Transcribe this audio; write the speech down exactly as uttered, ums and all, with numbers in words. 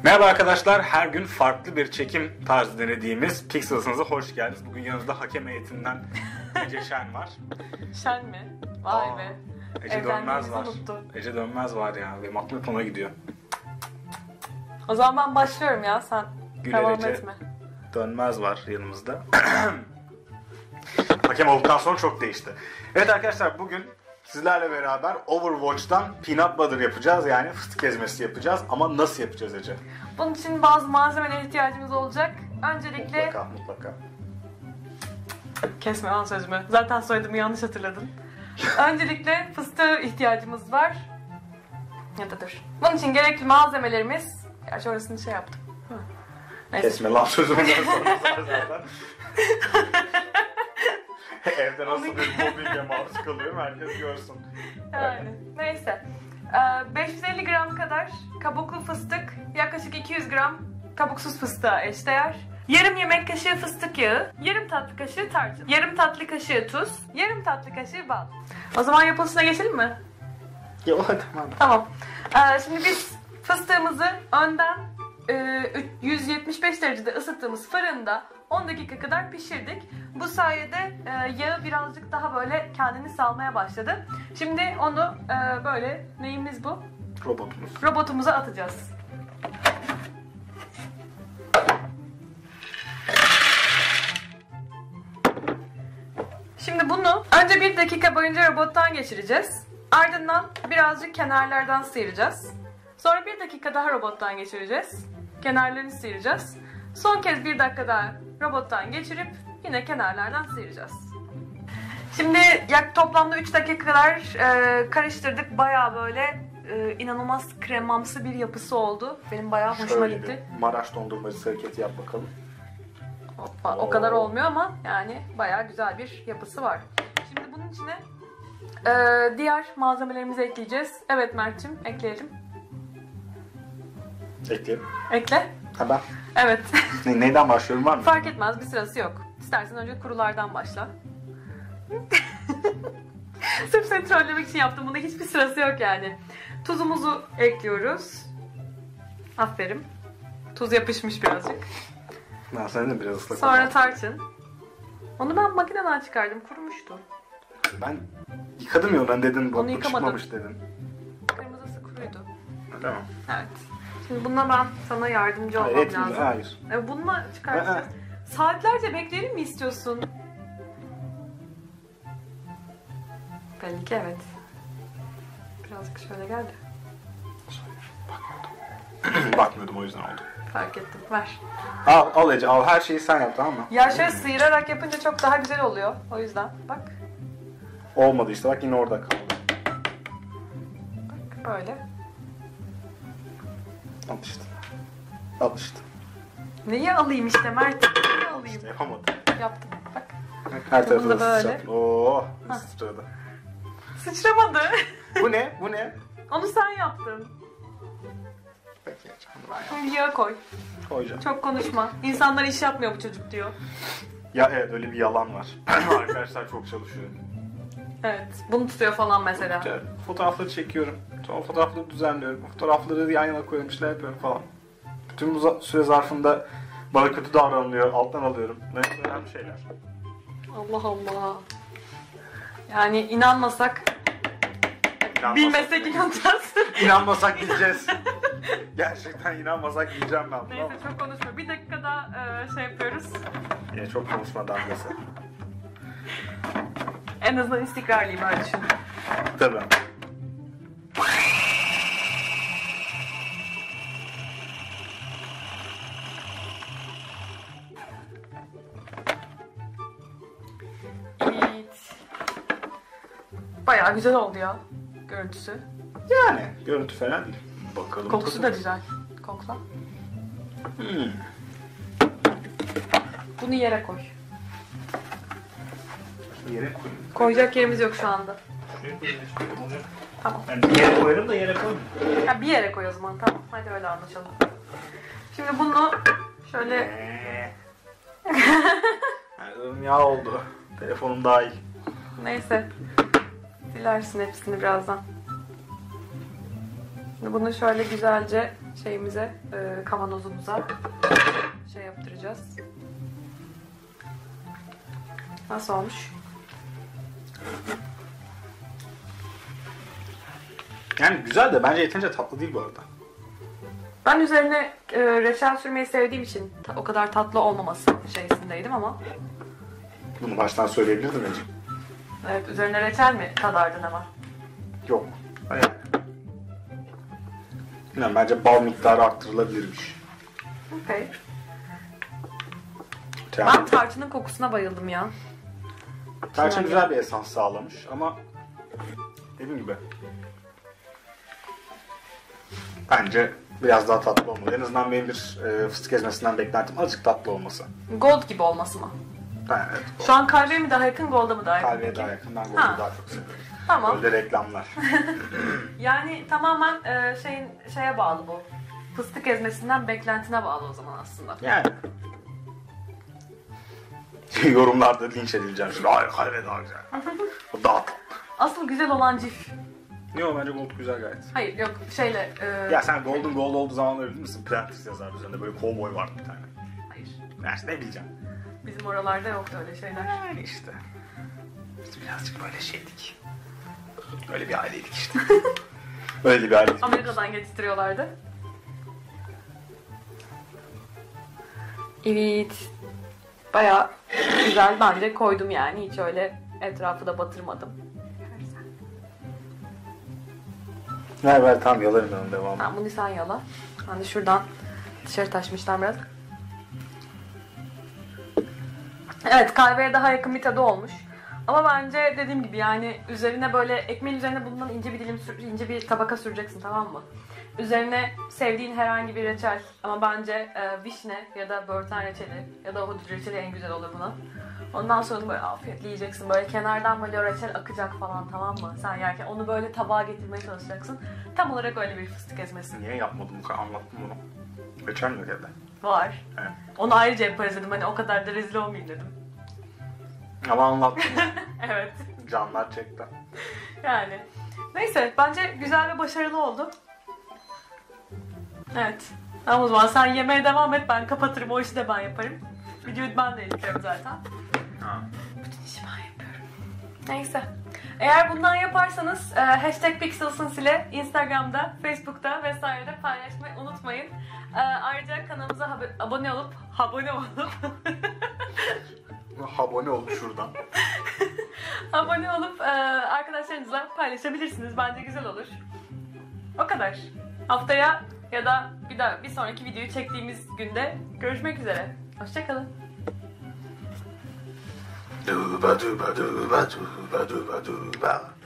Merhaba arkadaşlar, her gün farklı bir çekim tarzı denediğimiz Pixels'ınıza hoş geldiniz. Bugün yanımızda hakem heyetinden Ece Şen var. Şen mi? Vay Aa, be. Ece Dönmez var. Unuttu. Ece Dönmez var ya ve makbul ona gidiyor. O zaman ben başlıyorum ya, sen Güler devam Ece etme. Dönmez var yanımızda. Hakem olduktan sonra çok değişti. Evet arkadaşlar, bugün sizlerle beraber Overwatch'tan peanut butter yapacağız, yani fıstık ezmesi yapacağız. Ama nasıl yapacağız Ece? Bunun için bazı malzemelere ihtiyacımız olacak. Öncelikle... Mutlaka mutlaka. Kesme lan sözümü. Zaten soyadımı yanlış hatırladın. Öncelikle fıstığa ihtiyacımız var. Ya da dur. Bunun için gerekli malzemelerimiz... Gerçi orasını şey yaptım. Neyse. Kesme lan sözümü zaten. Evde nasıl bir mobbinge maruz kalıyorum herkes görsün. Yani neyse. beş yüz elli gram kadar kabuklu fıstık, yaklaşık iki yüz gram kabuksuz fıstığa eşdeğer. Yarım yemek kaşığı fıstık yağı, yarım tatlı kaşığı tarçın, yarım tatlı kaşığı tuz, yarım tatlı kaşığı bal. O zaman yapılışına geçelim mi? Ya hadi tamam. Tamam. Ee, şimdi biz fıstığımızı önden e, yüz yetmiş beş derecede ısıttığımız fırında on dakika kadar pişirdik. Bu sayede e, yağı birazcık daha böyle kendini salmaya başladı. Şimdi onu e, böyle, neyimiz bu? Robotumuz. Robotumuza atacağız. Şimdi bunu önce bir dakika boyunca robottan geçireceğiz. Ardından birazcık kenarlardan sıyıracağız. Sonra bir dakika daha robottan geçireceğiz. Kenarlarını sıyıracağız. Son kez bir dakika daha robottan geçirip yine kenarlardan sıyıracağız. Şimdi yak toplamda üç dakika kadar e, karıştırdık. Bayağı böyle e, inanılmaz kremamsı bir yapısı oldu. Benim bayağı hoşuma Şöyle gitti. bir Maraş dondurmacısı hareketi yap bakalım. Hoppa, o kadar olmuyor ama yani bayağı güzel bir yapısı var. Şimdi bunun içine e, diğer malzemelerimizi ekleyeceğiz. Evet Mert'cim, ekleyelim. Ekleyelim. Ekle. Ha ben. Evet. Ne, neyden başlıyorum, var mı? Fark etmez, bir sırası yok. İstersen önce kurulardan başla. Sırf seni trollemek için yaptım. Bunda hiçbir sırası yok yani. Tuzumuzu ekliyoruz. Aferin. Tuz yapışmış birazcık. Ben senin de biraz ıslak. Sonra tarçın. Onu ben makineden çıkardım. Kurumuştu. Ben yıkadım ya, ben dedim bu Onu yıkamadım. çıkmamış dedin. Kırmızısı kuruydu. Tamam. Evet. Şimdi bununla ben sana yardımcı olmam Hayır, lazım. hayır. E, bununla çıkartacağız. Saatlerce bekleyelim mi istiyorsun? Belli ki evet. Birazcık şöyle geldi. Bakmıyordum. Bakmıyordum, o yüzden oldu. Fark ettim. Ver. Al, al Ece, al, her şeyi sen yap, tamam mı? Ya şöyle sıyırarak yapınca çok daha güzel oluyor. O yüzden bak. Olmadı işte, bak yine orada kaldı. Bak böyle. Al işte. Al işte. Neyi alayım işte Mert? Neyi alayım? İşte yapamadım. Yaptım. Bak. Her Bunu da tarafı da böyle. sıçrattın. Oo, sıçradı. Sıçramadı. Bu ne? Bu ne? Onu sen yaptın. Peki canım, ben yaptım. Şimdi yağı koy. Koyacağım. Çok konuşma. İnsanlar iş yapmıyor bu çocuk diyor. Ya evet, öyle bir yalan var. Arkadaşlar çok çalışıyor. Evet. Bunu tutuyor falan mesela. İşte fotoğrafları çekiyorum. Sonra fotoğrafları düzenliyorum. Fotoğrafları yan yana koyuyorum, işler yapıyorum falan. Bütün bu za- süre zarfında bana kötü davranılıyor, alttan alıyorum. Ne önemli şeyler. Allah Allah. Yani inanmasak, İnanmasak, bilmesek inanacağız. İnanmasak gideceğiz. Gerçekten inanmasak gideceğim ben. Neyse çok konuşma. Bir dakika daha e, şey yapıyoruz. Yine çok konuşma damgası. En azından istikrarlıyım, öyle düşün. Tabii. Evet. Bayağı güzel oldu ya görüntüsü. Yani görüntü fena değil. Bakalım. Kokusu da tadına. güzel. Kokla. Hmm. Bunu yere koy. Yere koyayım. Koyacak yerimiz yok şu anda. Şuraya koyayım, şuraya koyayım. Tamam. Yani bir yere koyarım da yere koymayayım. Ya bir yere koy o zaman, tamam. Hadi öyle anlaşalım. Şimdi bunu şöyle... Eee. Yağ oldu. Telefonum dahil. Neyse. Silersin hepsini birazdan. Şimdi bunu şöyle güzelce şeyimize, e, kavanozumuza şey yaptıracağız. Nasıl olmuş? Yani güzel de bence yeterince tatlı değil bu arada. Ben üzerine e, reçel sürmeyi sevdiğim için ta- o kadar tatlı olmaması şeysindeydim ama. Bunu baştan söyleyebilirdim bence. Evet, üzerine reçel mi tadardın ama? Yok. Yani. Bilmiyorum, bence bal miktarı arttırılabilirmiş. Okay. Yani, Ben tarçının kokusuna bayıldım ya. tarçın Yani. güzel bir esans sağlamış ama dediğim gibi bence biraz daha tatlı olmalı. En azından benim bir e, fıstık ezmesinden beklentim azıcık tatlı olması. Gold gibi olması mı? Ben, evet, Şu an kahveye mi daha yakın, Gold'a mı daha yakın? kahveye peki? daha yakın. Ben Ha. Gold'u daha çok seviyorum. Tamam. Öyle reklamlar. Yani tamamen e, şeyin şeye bağlı bu. Fıstık ezmesinden beklentine bağlı o zaman aslında. Yani. Yorumlarda linç edileceğim şimdi. Hayır, kahve daha güzel. O daha tatlı. Asıl güzel olan cif. Yok, bence Gold güzel gayet. Hayır yok şeyle... E, Ya sen Gold'un Gold olduğu zaman öyle değil misin? Prentice yazar üzerinde, böyle kovboy vardı bir tane. Hayır. Gerçi ne bileceğim. Bizim oralarda yoktu öyle şeyler. Yani işte. Biz birazcık böyle şeydik. Öyle bir aileydik işte. Öyle bir aileydik. Amerika'dan getirtiyorlardı. Evet. Bayağı güzel, bence koydum yani. Hiç öyle etrafı da batırmadım. Ver ver, tamam, yalarım ben onun devamını. Tamam, bunu sen yala. Ben de şuradan dışarı taşmışlar biraz. Evet, kahveye daha yakın bir tadı olmuş. Ama bence dediğim gibi yani üzerine böyle ekmeğin üzerine bundan ince bir dilim sür, ince bir tabaka süreceksin, tamam mı? Üzerine sevdiğin herhangi bir reçel, ama bence e, vişne ya da börten reçeli ya da ahudut reçeli en güzel olur buna. Ondan sonra böyle afiyetle yiyeceksin, böyle kenardan böyle o reçel akacak falan, tamam mı? Sen yerken onu böyle tabağa getirmeye çalışacaksın. Tam olarak öyle bir fıstık ezmesi. Niye yapmadım bu kadar, anlattım bunu. Reçel mi evde? Var. Evet. Onu ayrıca yaparız dedim, hani o kadar da rezil olmayayım dedim. Ama anlattım. Evet. Canlar çekti. Yani. Neyse, bence güzel ve başarılı oldu. Evet. Tamam, o zaman sen yemeye devam et, ben kapatırım, o işi de ben yaparım. Videoyu ben de editliyorum zaten. Ha. Bütün işi ben yapıyorum. Neyse. Eğer bundan yaparsanız e, hashtag Pixelsons ile Instagram'da, Facebook'ta vesairede paylaşmayı unutmayın. E, ayrıca kanalımıza hab- abone olup, abone olup Abone oldu şuradan. abone olup e, arkadaşlarınızla paylaşabilirsiniz. Bence güzel olur. O kadar. Haftaya ya da bir daha bir sonraki videoyu çektiğimiz günde görüşmek üzere. Hoşçakalın. Duba duba duba duba duba duba.